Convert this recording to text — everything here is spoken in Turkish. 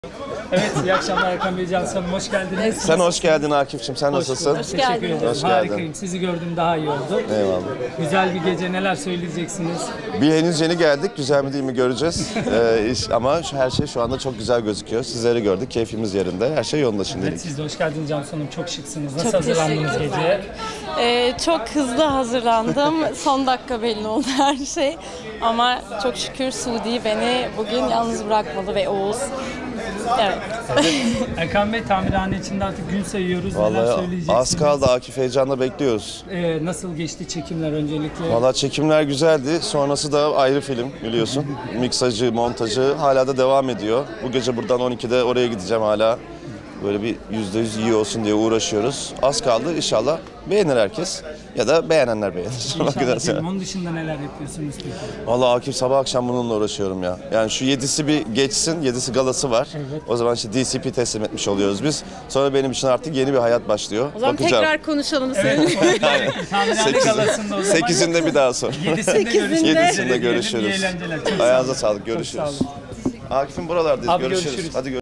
Evet, iyi akşamlar Erkan Bey, Cansu Hanım, hoş geldiniz. Sen hoş geldin Akif'cim, sen nasılsın? Hoş Teşekkür ederim. Hoş geldin. Harikayım, sizi gördüm daha iyi oldu. Eyvallah. Güzel bir gece, neler söyleyeceksiniz? Bir henüz yeni geldik, güzel mi değil mi göreceğiz. Ama her şey şu anda çok güzel gözüküyor. Sizleri gördük, keyfimiz yerinde, her şey yolunda şimdilik. Evet, siz de hoş geldiniz Cansu Hanım, çok şıksınız. Nasıl Çok hazırlandınız teşekkürler. geceye? Çok hızlı hazırlandım. Son dakika belli oldu her şey. Ama çok şükür Suudi beni bugün yalnız bırakmadı ve Oğuz. Evet. Erkan Bey, tamirhane içinde artık gün sayıyoruz. Neler Vallahi söyleyeceksiniz? az kaldı, Akif heyecanla bekliyoruz. Nasıl geçti çekimler öncelikle? Vallahi çekimler güzeldi, sonrası da ayrı film biliyorsun. Miksajı, montajı hala da devam ediyor. Bu gece buradan 12'de oraya gideceğim hala. Böyle bir %100 iyi olsun diye uğraşıyoruz. Az kaldı, inşallah beğenir herkes. Ya da beğenenler beğenir. İnşallah film. Onun dışında neler yapıyorsunuz peki? Vallahi Akif sabah akşam bununla uğraşıyorum ya. Yani şu 7'si bir geçsin, 7'si galası var. Evet. O zaman işte DCP teslim etmiş oluyoruz biz. Sonra benim için artık yeni bir hayat başlıyor. O zaman Bakacağım. tekrar konuşalım Evet, seninle. tamirhane galasında o zaman. 8'inde bir daha sonra. 7'sinde görüşmek üzere. 7'sinde diyelim. İyi görüşürüz. eğlenceler. Çok sağ Ayağınıza olun. sağlık, Çok görüşürüz. sağ olun. Akif'im buralardayız, Abi görüşürüz. görüşürüz. Hadi görüşürüz.